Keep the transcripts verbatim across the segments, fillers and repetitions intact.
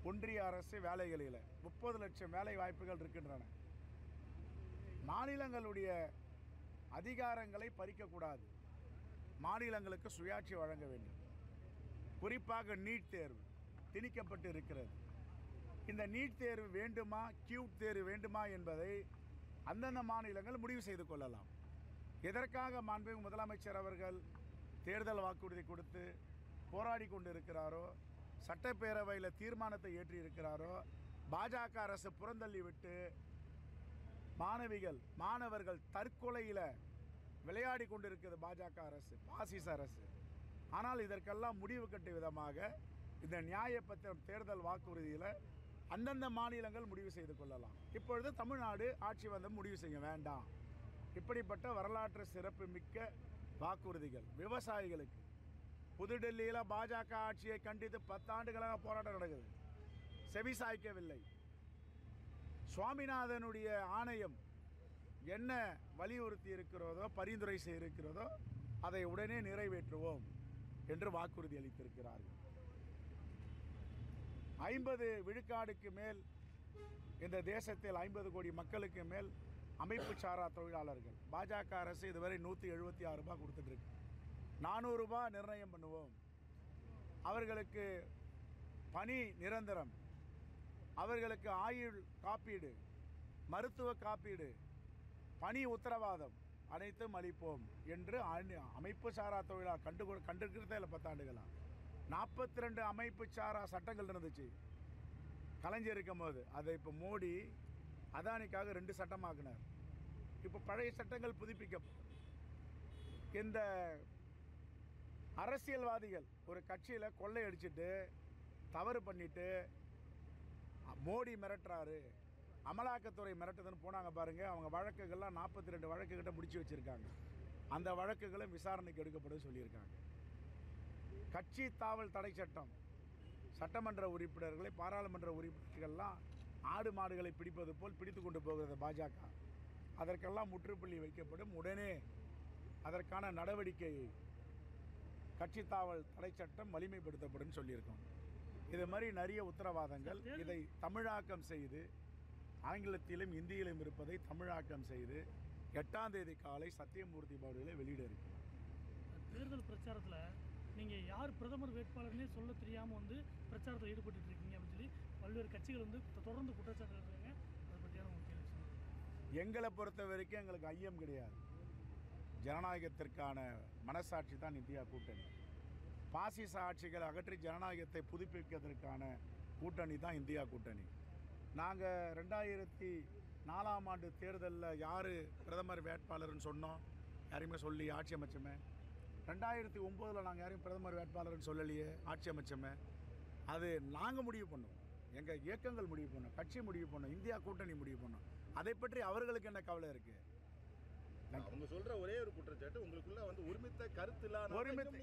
ஒன்றிய அரசு வேலைகளில் முப்பது லட்சம் வேலை வாய்ப்புகள் இருக்கின்றன. மாநிலங்களுடைய அதிகாரங்களை பறிக்கக்கூடாது. மாநிலங்களுக்கு சுயாட்சி வழங்க வேண்டும். குறிப்பாக நீட் தேர்வு திணிக்கப்பட்டு இருக்கிறது. இந்த நீட் தேர்வு வேண்டுமா, கியூட் தேர்வு வேண்டுமா என்பதை அந்தந்த மாநிலங்கள் முடிவு செய்து கொள்ளலாம். எதற்காக மாண்புமிகு முதலமைச்சர் அவர்கள் தேர்தல் வாக்குறுதி கொடுத்து போராடி கொண்டு இருக்கிறாரோ, சட்டப்பேரவையில் தீர்மானத்தை ஏற்றி இருக்கிறாரோ, பாஜக அரசு புறந்தள்ளி விட்டு மாணவிகள் மாணவர்கள் தற்கொலையில் விளையாடி கொண்டிருக்கிறது பாஜக அரசு, பாசிச அரசு. ஆனால் இதற்கெல்லாம் முடிவு கட்டும் விதமாக இந்த நியாயப்பத்திரம் தேர்தல் வாக்குறுதியில் அந்தந்த மாநிலங்கள் முடிவு செய்து கொள்ளலாம். இப்பொழுது தமிழ்நாடு ஆட்சி வந்து முடிவு செய்ய வேண்டாம். இப்படிப்பட்ட வரலாற்று சிறப்பு மிக்க வாக்குறுதிகள் விவசாயிகளுக்கு. புதுடெல்லியில் பாஜக ஆட்சியை கண்டித்து பத்தாண்டுகளாக போராட்டம் நடக்குது, செவிசாய்க்கவில்லை. சுவாமிநாதனுடைய ஆணையம் என்ன வலியுறுத்தி இருக்கிறதோ, பரிந்துரை செய்திருக்கிறதோ அதை உடனே நிறைவேற்றுவோம் என்று வாக்குறுதி அளித்திருக்கிறார்கள். ஐம்பது விழுக்காடுக்கு மேல் இந்த தேசத்தில் ஐம்பது கோடி மக்களுக்கு மேல் அமைப்பு சாரா தொழிலாளர்கள். பாஜக அரசு இதுவரை நூற்றி எழுபத்தி ஆறு ரூபாய் கொடுத்துட்ருக்கு. நானூறு ரூபாய் நிர்ணயம் பண்ணுவோம். அவர்களுக்கு பணி நிரந்தரம், அவர்களுக்கு ஆயுள் காப்பீடு, மருத்துவ காப்பீடு, பணி உத்தரவாதம் அனைத்தும் அளிப்போம் என்று அமைப்பு சாரா தொழிலாளர் கண்டு கண்டிருக்கிறதே இல்லை. பத்தாண்டுகளா நாற்பத்தி ரெண்டு அமைப்பு சாரா சட்டங்கள் இருந்துச்சு கலைஞர் இருக்கும் போது. அதை இப்போ மோடி அதானிக்காக ரெண்டு சட்டமாக்கினார். இப்போ பழைய சட்டங்கள் புதுப்பிக்கப்படும். இந்த அரசியல்வாதிகள் ஒரு கட்சியில் கொள்ளையடிச்சிட்டு தவறு பண்ணிட்டு மோடி மிரட்டுறாரு, அமலாக்கத்துறை மிரட்டுதுன்னு போனாங்க பாருங்கள். அவங்க வழக்குகள்லாம் நாற்பத்தி ரெண்டு வழக்குகிட்ட முடிச்சு வச்சுருக்காங்க. அந்த வழக்குகளும் விசாரணைக்கு எடுக்கப்படும் சொல்லியிருக்காங்க. கட்சி தாவல் தடை சட்டம், சட்டமன்ற உறுப்பினர்களை பாராளுமன்ற உறுப்பினர்கள்லாம் ஆடு மாடுகளை பிடிப்பது போல் பிடித்து கொண்டு போகிறது பாஜக. அதற்கெல்லாம் முற்றுப்புள்ளி வைக்கப்படும். உடனே அதற்கான நடவடிக்கை கட்சி தாவல் தடை சட்டம் வலிமைப்படுத்தப்படும் சொல்லியிருக்கோம். இது மாதிரி நிறைய உத்தரவாதங்கள். இதை தமிழாக்கம் செய்து ஆங்கிலத்திலும் இந்தியிலும் இருப்பதை தமிழாக்கம் செய்து எட்டாம் தேதி காலை சத்தியமூர்த்தி பவனில் வெளியிட இருக்கு. தேர்தல் பிரச்சாரத்தில் நீங்கள் யார் பிரதமர் வேட்பாளர்னே சொல்ல தெரியாமல் வந்து பிரச்சாரத்தில் ஈடுபட்டு இருக்கீங்க அப்படின்னு சொல்லி பல்வேறு கட்சிகள் வந்து தொடர்ந்து குற்றச்சாட்டு இருக்காங்க. அதை பற்றியான முக்கிய எங்களை பொறுத்த வரைக்கும் எங்களுக்கு ஐயம் கிடையாது. ஜனநாயகத்திற்கான மனசாட்சி தான் இந்தியா கூட்டணி. பாசிச ஆட்சிகளை அகற்றி ஜனநாயகத்தை புதுப்பிப்பதற்கான கூட்டணி தான் இந்தியா கூட்டணி. நாங்கள் ரெண்டாயிரத்தி நாலாம் ஆண்டு தேர்தலில் யார் பிரதமர் வேட்பாளர்னு சொன்னோம், யாரையுமே சொல்லி ஆட்சி அமைச்சோமே. ரெண்டாயிரத்தி ஒம்போதில் நாங்கள் யாரையும் பிரதமர் வேட்பாளர்னு சொல்லலையே, ஆட்சி அமைச்சோமே. அது நாங்கள் முடிவு பண்ணோம், எங்கள் இயக்கங்கள் முடிவு பண்ணோம், கட்சி முடிவு பண்ணோம், இந்தியா கூட்டணி முடிவு பண்ணோம். அதை பற்றி அவர்களுக்கு என்ன கவலை இருக்குது? அவங்க சொல்ற ஒரே ஒரு குற்றச்சாட்டு, உங்களுக்குள்ள வந்து ஒருமித்த கருத்து இல்லாத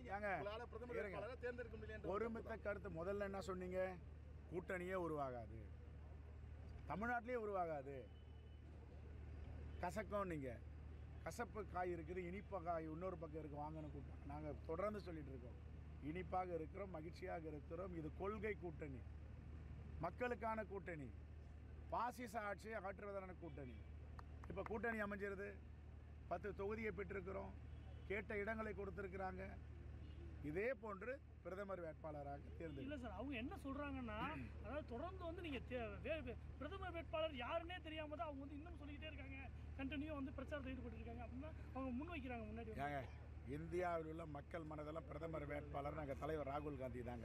ஒருமித்த கருத்து. முதல்ல என்ன சொன்னீங்க? கூட்டணியே உருவாகாது, தமிழ்நாட்டிலே உருவாகாது, கசக்கம். நீங்கள் கசப்பு காய் இருக்குது, இனிப்ப காய் இன்னொரு பக்கம் இருக்குது, வாங்கணும் கூட்டம். நாங்கள் தொடர்ந்து சொல்லிட்டு இருக்கோம், இனிப்பாக இருக்கிறோம், மகிழ்ச்சியாக இருக்கிறோம். இது கொள்கை கூட்டணி, மக்களுக்கான கூட்டணி, பாசிச ஆட்சியை அகற்றுவதான கூட்டணி. இப்போ கூட்டணி அமைஞ்சிருது, பத்து தொகுதியை பெற்றிருக்கிறோம், கேட்ட இடங்களை கொடுத்துருக்குறாங்க. இதே போன்று பிரதமர் வேட்பாளராக தேர்ந்தெடுக்க. இல்லை சார், அவங்க என்ன சொல்கிறாங்கன்னா, அதாவது தொடர்ந்து வந்து நீங்கள் பிரதமர் வேட்பாளர் யாருன்னே தெரியாமல் தான் அவங்க வந்து இன்னும் சொல்லிக்கிட்டே இருக்காங்க, கண்டினியூ வந்து பிரச்சாரத்தில் ஈடுபட்டு இருக்காங்க அப்படின்னு அவங்க முன் வைக்கிறாங்க. முன்னாடி ஏங்க, இந்தியாவில் உள்ள மக்கள் மனதெல்லாம் பிரதமர் வேட்பாளர் நாங்கள் தலைவர் ராகுல் காந்தி தாங்க.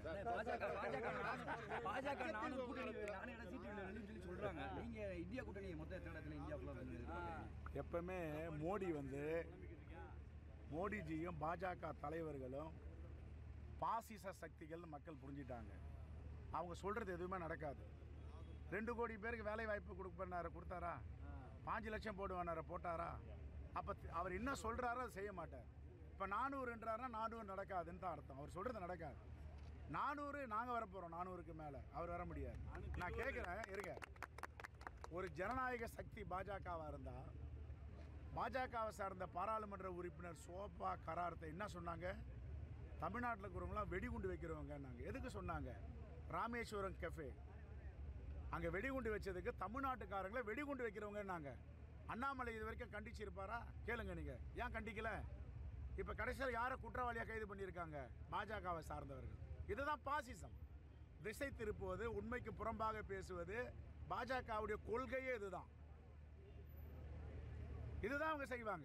எப்பவுமே மோடி வந்து மோடிஜியும் பாஜக தலைவர்களும் பாசிச சக்திகள் மக்கள் புரிஞ்சிட்டாங்க. அவங்க சொல்கிறது எதுவுமே நடக்காது. ரெண்டு கோடி பேருக்கு வேலை வாய்ப்பு கொடுப்பேன்னாரு, கொடுத்தாரா? பாஞ்சு லட்சம் போடுவானார, போட்டாரா? அப்போ அவர் என்ன சொல்கிறாரோ அதை செய்ய மாட்டார். இப்போ நானூறுன்றாருன்னா நானூறு நடக்காதுன்னு தான் அர்த்தம். அவர் சொல்கிறது நடக்காது. நானூறு நாங்கள் வர போகிறோம், நானூறுக்கு மேலே அவர் வர முடியாது. நான் கேட்குறேன், இருங்க. ஒரு ஜனநாயக சக்தி பாஜகவாக இருந்தால், பாஜகவை சார்ந்த பாராளுமன்ற உறுப்பினர் சோபா கரார்த்தை என்ன சொன்னாங்க? தமிழ்நாட்டில் இருக்கிறவங்களாம் வெடிகுண்டு வைக்கிறவங்க. நாங்கள் எதுக்கு சொன்னாங்க? ராமேஸ்வரம் கெஃபே, அங்கே வெடிகுண்டு வச்சதுக்கு தமிழ்நாட்டுக்காரங்களை வெடிகுண்டு வைக்கிறவங்க நாங்கள். அண்ணாமலை இது வரைக்கும் கண்டிச்சிருப்பாரா? கேளுங்க நீங்கள். ஏன் கண்டிக்கல? இப்போ கடைசியில் யாரை குற்றவாளியாக கைது பண்ணியிருக்காங்க? பாஜகவை சார்ந்தவர்கள். இதுதான் பாசிசம். திசை திருப்புவது, உண்மைக்கு புறம்பாக பேசுவது. பாஜகவுடைய கொள்கையே இதுதான். இதுதான் அவங்க செய்வாங்க.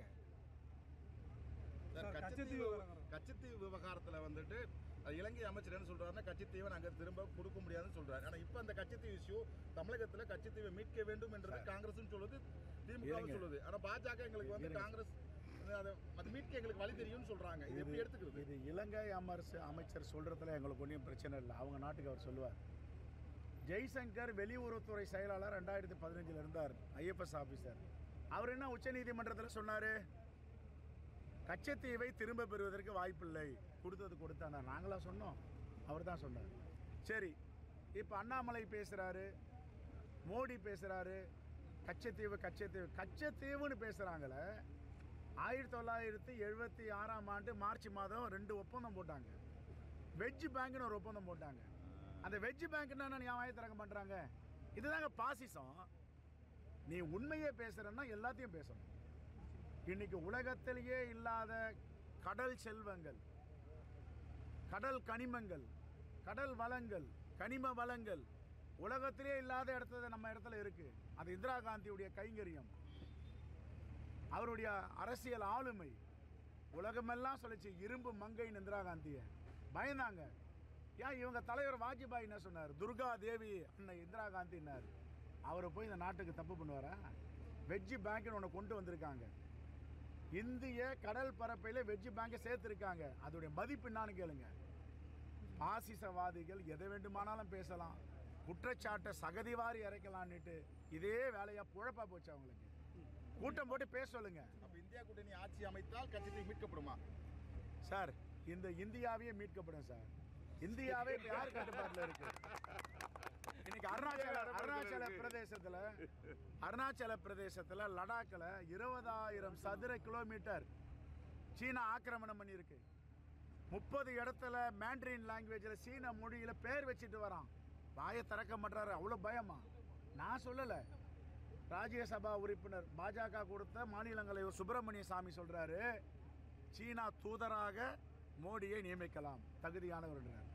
கச்சத்தீவு கச்சத்தீவு விவகாரத்தில் வந்துட்டு இலங்கை அமைச்சர் என்ன சொல்றாருன்னா, கச்சத்தீவை நாங்கள் திரும்ப கொடுக்க முடியாதுன்னு சொல்றாரு. ஆனால் இப்போ அந்த கச்சத்தீவு இஷ்யூ தமிழகத்தில் கச்சத்தீவை மீட்க வேண்டும் என்றது காங்கிரஸும் சொல்லுது, திமுகவும் சொல்லுது. ஆனால் பாஜக எங்களுக்கு வந்து காங்கிரஸ் அதை அது மீட்க எங்களுக்கு வழி தெரியும்னு சொல்றாங்க. இது எப்படி எடுத்துக்கிறது? இது இலங்கை அமர்சு அமைச்சர் சொல்றதுல எங்களுக்கு ஒன்றும் பிரச்சனை இல்லை. அவங்க நாட்டுக்கு அவர் சொல்லுவார். ஜெய்சங்கர் வெளியுறவுத்துறை செயலாளர் ரெண்டாயிரத்தி பதினஞ்சில் இருந்தார், ஐஎஃப்எஸ் ஆஃபீஸர். அவர் என்ன உச்ச நீதிமன்றத்தில் சொன்னார்? கச்சத்தீவை திரும்ப பெறுவதற்கு வாய்ப்பில்லை, கொடுத்தது கொடுத்தாங்க. நாங்களாக சொன்னோம், அவர் தான் சொன்னார். சரி, இப்போ அண்ணாமலை பேசுகிறாரு, மோடி பேசுகிறாரு, கச்சத்தீவு கச்சத்தீவு கச்சத்தீவுன்னு பேசுகிறாங்களே. ஆயிரத்தி தொள்ளாயிரத்தி எழுபத்தி ஆறாம் ஆண்டு மார்ச் மாதம் ரெண்டு ஒப்பந்தம் போட்டாங்க. வெஜ் பேங்க்னு ஒரு ஒப்பந்தம் போட்டாங்க. அந்த வெஜ் பேங்க்னா நான் வாயை திறக்க பண்ணுறாங்க. இதுதாங்க பாசிசம். நீ உண்மையே பேசுகிறன்னா எல்லாத்தையும் பேசணும். இன்னைக்கு உலகத்திலேயே இல்லாத கடல் செல்வங்கள், கடல் கனிமங்கள், கடல் வளங்கள், கனிம வளங்கள் உலகத்திலே இல்லாத இடத்துல நம்ம இடத்துல இருக்கு. அது இந்திரா காந்தியுடைய கைங்கரியம், அவருடைய அரசியல் ஆளுமை. உலகமெல்லாம் சொல்லிச்சு இரும்பு மங்கைன்னு இந்திரா காந்தியை பயந்தாங்க. ஏன் இவங்க தலைவர் வாஜ்பாய் என்ன சொன்னார்? துர்கா தேவி அன்னை இந்திரா காந்தின்னார். அவரை போய் இந்த நாட்டுக்கு தப்பு பண்ணுவாரா? வெஜ் பேங்க்னு ஒன்று கொண்டு வந்திருக்காங்க. இந்திய கடல் பரப்பையில் வெஜ் பேங்கை சேர்த்துருக்காங்க. அதோடைய மதிப்பு என்னான்னு கேளுங்க. பாசிசவாதிகள் எதை வேண்டுமானாலும் பேசலாம், குற்றச்சாட்டை சகதிவாரி இறைக்கலான்னுட்டு இதே வேலையா புழப்பா போச்சு அவங்களுக்கு. கூட்டம் போட்டு பேச சொல்லுங்க. அப்ப இந்தியா கூட்டணி ஆட்சி அமைத்தால் கச்சத்தீவு மீட்கப்படுமா சார்? இந்த இந்தியாவையே மீட்கப்படும் சார். இந்தியாவே இப்போ யார் கட்டுப்பாட்டில் இருக்கு? இன்னைக்கு அருணாச்சல அருணாச்சல பிரதேசத்தில் அருணாச்சல பிரதேசத்தில் லடாக்கில் இருபதாயிரம் சதுர கிலோமீட்டர் சீனா ஆக்கிரமணம் பண்ணியிருக்கு. முப்பது இடத்துல மேண்ட்ரின் லாங்குவேஜில் சீன மொழியில் பேர் வச்சுட்டு வரான். வாயை திறக்க மாட்டாரு. அவ்வளோ பயமா? நான் சொல்லலை. ராஜ்யசபா உறுப்பினர் பாஜக கொடுத்த மாநிலங்களை சுப்பிரமணிய சாமி சொல்றாரு, சீனா தூதராக மோடியை நியமிக்கலாம், தகுதியானவர்.